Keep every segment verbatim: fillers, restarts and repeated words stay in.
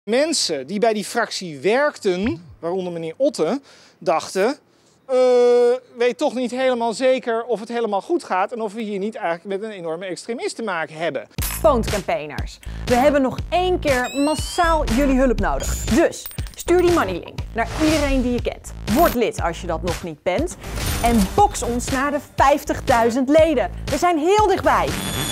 Mensen die bij die fractie werkten, waaronder meneer Otte, dachten... Uh, weet toch niet helemaal zeker of het helemaal goed gaat en of we hier niet eigenlijk met een enorme extremist te maken hebben. Poont-campaigners, we hebben nog één keer massaal jullie hulp nodig. Dus stuur die moneylink naar iedereen die je kent. Word lid als je dat nog niet bent. En box ons naar de vijftigduizend leden. We zijn heel dichtbij.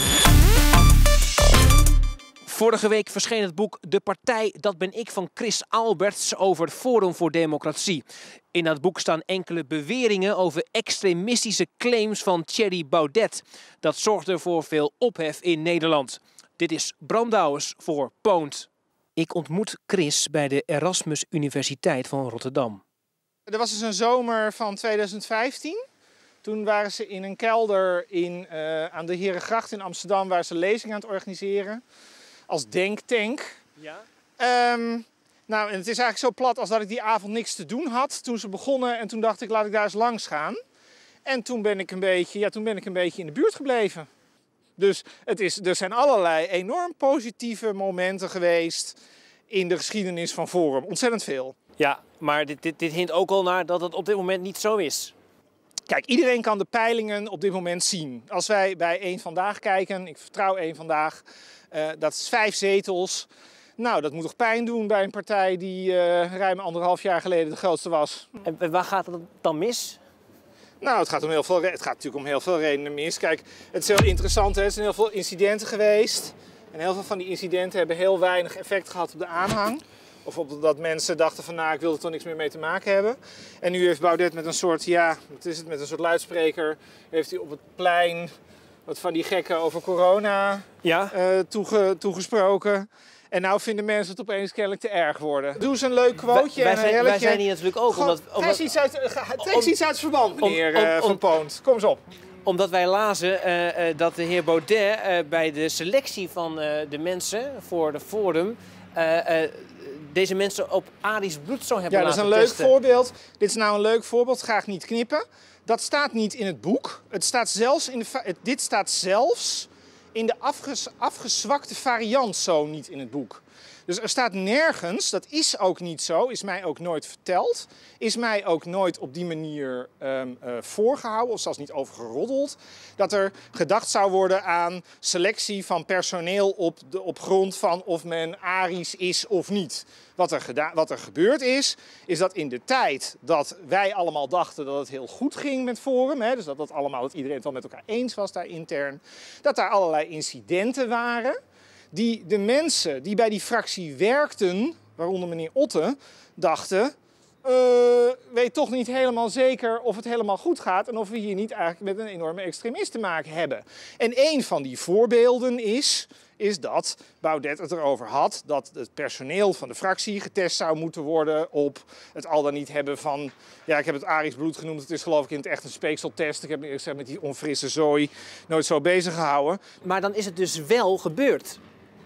Vorige week verscheen het boek De Partij, dat ben ik van Chris Alberts over het Forum voor Democratie. In dat boek staan enkele beweringen over extremistische claims van Thierry Baudet. Dat zorgde voor veel ophef in Nederland. Dit is Bram Douwes voor Poont. Ik ontmoet Chris bij de Erasmus Universiteit van Rotterdam. Er was dus een zomer van tweeduizend vijftien. Toen waren ze in een kelder in, uh, aan de Herengracht in Amsterdam, waar ze lezingen aan het organiseren. Als denktank. Ja. Um, nou, en het is eigenlijk zo plat als dat ik die avond niks te doen had toen ze begonnen. En toen dacht ik, laat ik daar eens langs gaan. En toen ben ik een beetje, ja, toen ben ik een beetje in de buurt gebleven. Dus het is, er zijn allerlei enorm positieve momenten geweest in de geschiedenis van Forum. Ontzettend veel. Ja, maar dit, dit, dit hint ook al naar dat het op dit moment niet zo is. Kijk, iedereen kan de peilingen op dit moment zien. Als wij bij Eén Vandaag kijken, ik vertrouw Eén Vandaag, uh, dat is vijf zetels. Nou, dat moet toch pijn doen bij een partij die uh, ruim anderhalf jaar geleden de grootste was. En waar gaat het dan mis? Nou, het gaat, om heel veel, het gaat natuurlijk om heel veel redenen mis. Kijk, het is heel interessant, hè? Er zijn heel veel incidenten geweest. En heel veel van die incidenten hebben heel weinig effect gehad op de aanhang. Of op dat mensen dachten van, nou, ik wil er toch niks meer mee te maken hebben. En nu heeft Baudet met een soort, ja, wat is het, met een soort luidspreker, heeft hij op het plein wat van die gekken over corona ja. uh, toege, toegesproken. En nou vinden mensen het opeens kennelijk te erg worden. Doe eens een leuk quoteje. Wij, wij, zijn, en een wij zijn hier natuurlijk ook. Gewoon, omdat, omdat, trek iets uit, trek iets uit het verband, meneer om, om, uh, Van Poont. Kom eens op. Omdat wij lazen uh, uh, dat de heer Baudet uh, bij de selectie van uh, de mensen voor de Forum Uh, uh, deze mensen op Arisch bloed zou hebben laten testen. Ja, dat is een leuk voorbeeld. Dit is nou een leuk voorbeeld. Graag niet knippen. Dat staat niet in het boek. Het staat zelfs in de, het, dit staat zelfs in de afges, afgezwakte variant zo niet in het boek. Dus er staat nergens, dat is ook niet zo, is mij ook nooit verteld, is mij ook nooit op die manier um, uh, voorgehouden of zelfs niet over geroddeld, dat er gedacht zou worden aan selectie van personeel op, de, op grond van of men Arisch is of niet. Wat er, geda- wat er gebeurd is, is dat in de tijd dat wij allemaal dachten dat het heel goed ging met Forum, hè, dus dat, dat, allemaal, dat iedereen het wel met elkaar eens was daar intern, dat daar allerlei incidenten waren. Die de mensen die bij die fractie werkten, waaronder meneer Otte, dachten... Uh, weet toch niet helemaal zeker of het helemaal goed gaat en of we hier niet eigenlijk met een enorme extremist te maken hebben. En een van die voorbeelden is, is dat Baudet het erover had dat het personeel van de fractie getest zou moeten worden op het al dan niet hebben van, ja, ik heb het Arisch bloed genoemd, het is geloof ik in het echt een speekseltest. Ik heb me met die onfrisse zooi nooit zo bezig gehouden. Maar dan is het dus wel gebeurd.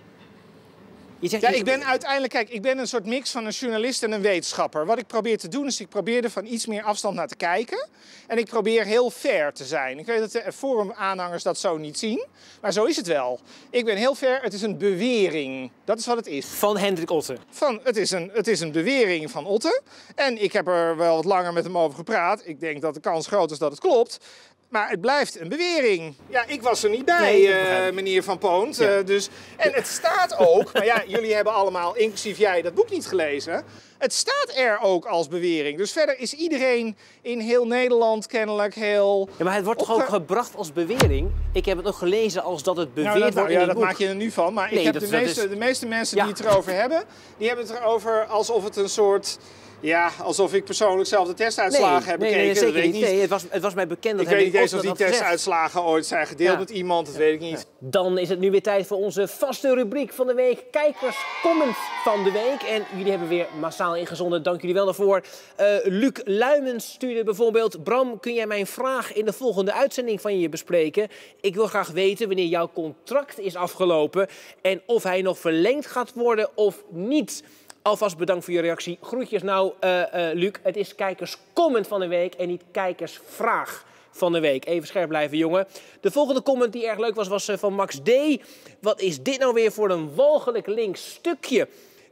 Je zegt, ja, ik ben uiteindelijk, kijk, ik ben een soort mix van een journalist en een wetenschapper. Wat ik probeer te doen is, ik probeer er van iets meer afstand naar te kijken. En ik probeer heel fair te zijn. Ik weet dat de Forum-aanhangers dat zo niet zien, maar zo is het wel. Ik ben heel fair, het is een bewering. Dat is wat het is. Van Hendrik Otte? Van, het, is een, het is een bewering van Otte. En ik heb er wel wat langer met hem over gepraat. Ik denk dat de kans groot is dat het klopt. Maar het blijft een bewering. Ja, ik was er niet bij, nee, uh, meneer Van Poont. Ja. Uh, dus, en het staat ook, maar ja, jullie hebben allemaal, inclusief jij, dat boek niet gelezen. Het staat er ook als bewering. Dus verder is iedereen in heel Nederland kennelijk heel... Ja, maar het wordt opge... toch ook gebracht als bewering? Ik heb het ook gelezen als dat het beweerd nou, dat, wordt nou, in ja, het dat maak je er nu van. Maar nee, ik heb dat, de, dat meeste, is... de meeste mensen ja. die het erover hebben, die hebben het erover alsof het een soort... Ja, alsof ik persoonlijk zelf de testuitslagen nee, heb nee, bekeken. Nee, zeker dat weet niet. ik niet. Nee, het, was, het was mij bekend dat ik weet niet eens of die testuitslagen testuitslagen ooit zijn gedeeld ja. met iemand, dat weet ik niet. Ja. Dan is het nu weer tijd voor onze vaste rubriek van de week. Kijkers comment van de week. En jullie hebben weer massaal ingezonden. Dank jullie wel daarvoor. Uh, Luc Luimens stuurde bijvoorbeeld: Bram, kun jij mijn vraag in de volgende uitzending van je bespreken? Ik wil graag weten wanneer jouw contract is afgelopen en of hij nog verlengd gaat worden of niet. Alvast bedankt voor je reactie. Groetjes nou, uh, uh, Luc. Het is kijkerscomment van de week en niet kijkersvraag van de week. Even scherp blijven, jongen. De volgende comment die erg leuk was, was uh, van Max D. Wat is dit nou weer voor een walgelijk links stukje?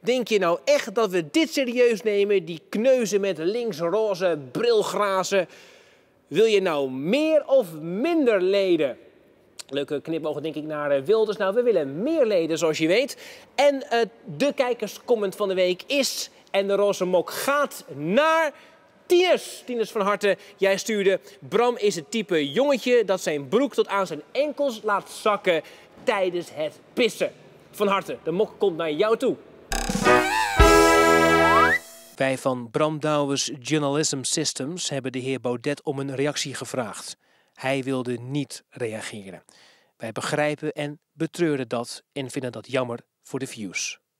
Denk je nou echt dat we dit serieus nemen? Die kneuzen met links-roze brilgrazen. Wil je nou meer of minder leden? Leuke knipogen denk ik naar Wilders. Nou, we willen meer leden zoals je weet. En uh, de kijkerscomment van de week is... En de roze mok gaat naar... Tinus. Tinus van harte, jij stuurde... Bram is het type jongetje dat zijn broek tot aan zijn enkels laat zakken tijdens het pissen. Van harte, de mok komt naar jou toe. Wij van Bram Douwes Journalism Systems hebben de heer Baudet om een reactie gevraagd. Hij wilde niet reageren. Wij begrijpen en betreuren dat en vinden dat jammer voor de views.